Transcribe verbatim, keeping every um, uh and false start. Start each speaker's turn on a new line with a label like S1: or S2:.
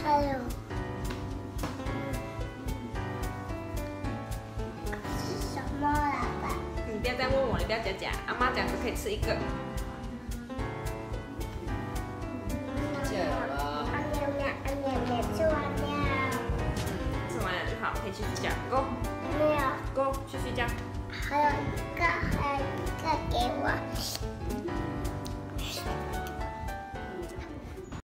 S1: 还有是什么啊？爸？
S2: 你不要再问我，你不要假假，阿妈讲只可以吃一个。
S3: 谢了。
S1: 啊喵喵啊喵喵，吃完了。
S2: 吃完了就好，可以去睡觉。Go
S1: 没有，
S2: Go 去睡觉。
S1: 还有一个，还有一个给我。